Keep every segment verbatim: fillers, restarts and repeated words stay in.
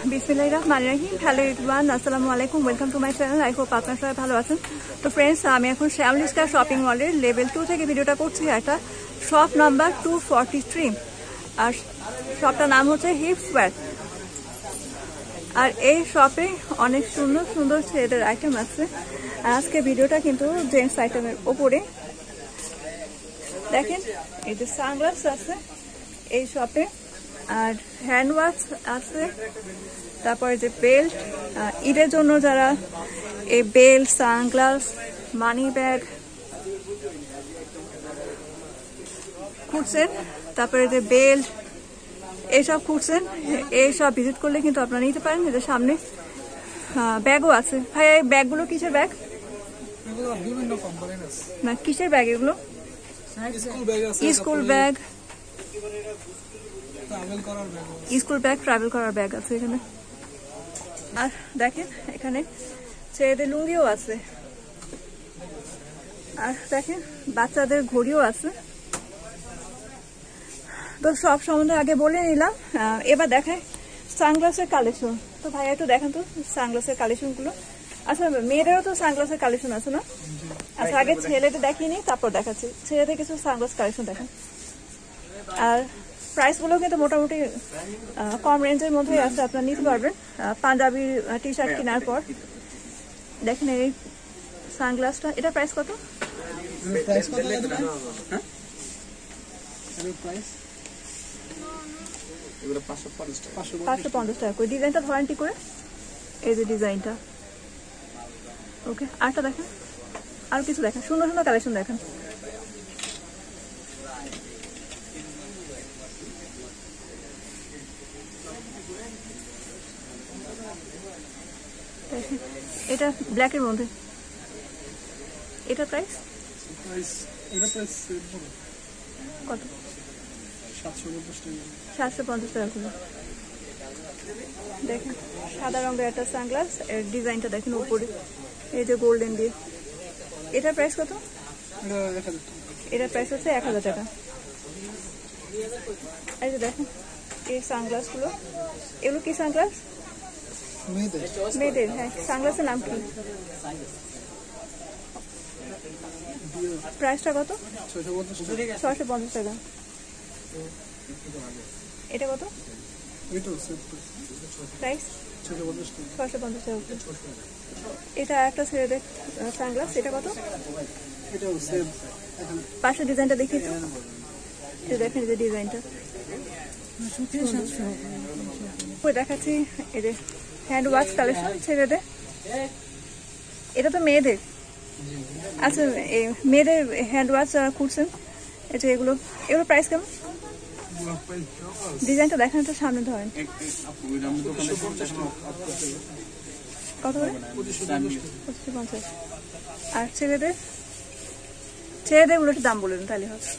বিসমিল্লাহির রহমানির রহিম। Hello everyone, আসসালামু আলাইকুম, welcome to my channel. I hope আপনারা সবাই ভালো আছেন। তো ফ্রেন্ডস, আমি এখন শ্যামলি স্টার শপিং মলের লেভেল টু থেকে ভিডিওটা করছি। একটা shop number two forty three, আর শপটার নাম হচ্ছে হিপস ওয়্যার। আর এই শপে অনেক সুন্দর সুন্দর ছেলেদের আইটেম আছে। আজকে ভিডিওটা কিন্তু জেন্টস আইটেমের ওপরে। দেখেন, এই যে সানগ্লাস আছে এই শপে, আর হ্যান্ড ওয়াচ আছে, তারপরে যে বেল্ট, ঈদের জন্য যারা এই বেল্ট, সানগ্লাস, মানি ব্যাগ খুঁজছেন, তারপরে যে বেল্ট এইসব খুঁজছেন, এইসব ভিজিট করলে কিন্তু আপনারা নিতে পারেন। এদের সামনে ব্যাগও আছে। ভাই, এই ব্যাগগুলো কিসের ব্যাগ? না, কিসের ব্যাগ এগুলো? School bag, school bag, travel করার ব্যাগ আছে এখানে। আর দেখেন, এখানে ছেলেদের লুঙ্গিও আছে। আর দেখেন, বাচ্চাদের ঘড়িও আছে। তো সব সম্বন্ধে আগে বলে নিলাম। এবার দেখায় সানগ্লাসের কালেকশন। তো ভাইয়া একটু দেখেন তো সানগ্লাসের কালেকশন গুলো। আচ্ছা, মেয়েদেরও তো সানগ্লাসের কালেকশন আছে না? আচ্ছা, আগে ছেলেদের দেখিয়ে নিই, তারপর দেখাচ্ছি। ছেলেদের কিছু সানগ্লাস কালেকশন দেখেন। আর প্রাইস গুলো কিন্তু মোটামুটি কম রেঞ্জের মধ্যেই আছে, আপনারা নিতে পারবেন। পাঞ্জাবি টি শার্ট কেনার পর দেখেন এই সানগ্লাসটা, এটা প্রাইস কত? পাঁচশো পঞ্চাশ টাকা করে। ডিজাইনটা ধরেন ঠিক করে, এই যে ডিজাইনটা। ওকে, আরটা দেখেন, আর কিছু দেখেন, সুন্দর সুন্দর কালেকশন দেখেন। এটা ব্ল্যাকের মধ্যে, এটা প্রাইস কত? সাতশো পঞ্চাশ টাকা করে। দেখেন, সাদা রঙের একটা সানগ্লাস, এর ডিজাইনটা দেখেন উপরে এই যে গোল্ডেন দিয়ে। এটার প্রাইস কত? এটার প্রাইস হচ্ছে এক হাজার টাকা। এই যে দেখেন এই সানগ্লাস গুলো, এগুলো কি সানগ্লাস? মেয়েদের। হ্যাঁ, সানগ্লাসের নাম কি? প্রাইসটা কত? ছয়শো পঞ্চাশ টাকা। এটা কত প্রাইস? ছয়শো পঞ্চাশ টাকা। এটা একটা ছেলেদের সানগ্লাস, এটা কত? পাশে ডিজাইনটা দেখিয়ে তো, এটা দেখেন এই যে ডিজাইনটা দেখাচ্ছি। এই যে হ্যান্ড ওয়াচ কালেকশন ছেলেদের, এটা তো মেয়েদের। আচ্ছা, মেয়েদের হ্যান্ড ওয়াচ খুঁজছেন, এই যে এগুলো, এগুলো প্রাইস কেমন? ডিজাইনটা দেখেন তো, সামনে ধরেন। কত করে? পঁচিশশো পঞ্চাশ। আর ছেলেদের, ছেলেদের গুলো একটু দাম বলে দেন তাহলে হবে।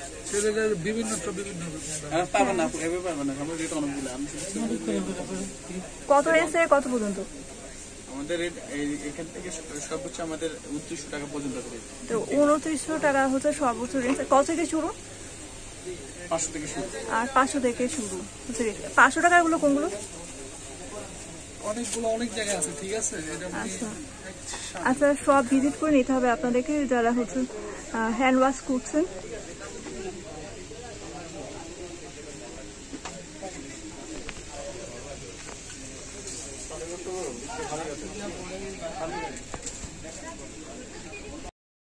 কত রেঞ্জ থেকে কত পর্যন্ত? আমাদের এখান থেকে সর্বোচ্চ আমাদের উনত্রিশশো টাকা পর্যন্ত। তো উনত্রিশশো টাকা হচ্ছে সর্বোচ্চ রেঞ্জ। কত থেকে শুরু? পাঁচশো থেকে শুরু। আর পাঁচশো থেকে শুরু হচ্ছে। পাঁচশো টাকার গুলো কোনগুলো? অনেকগুলো, অনেক জায়গায় আছে। ঠিক আছে। আচ্ছা আচ্ছা, সব ভিজিট করে নিতে হবে আপনাদেরকে যারা হচ্ছে হ্যান্ড ওয়াশ করছেন।